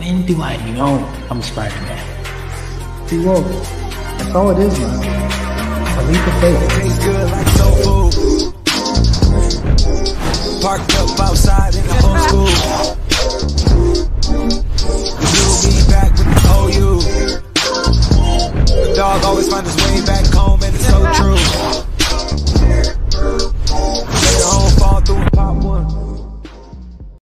When do I know I'm Spider-Man? See, well, that's all it is, man. A leap of faith. Tastes good like soul food. Parked up outside in the old school.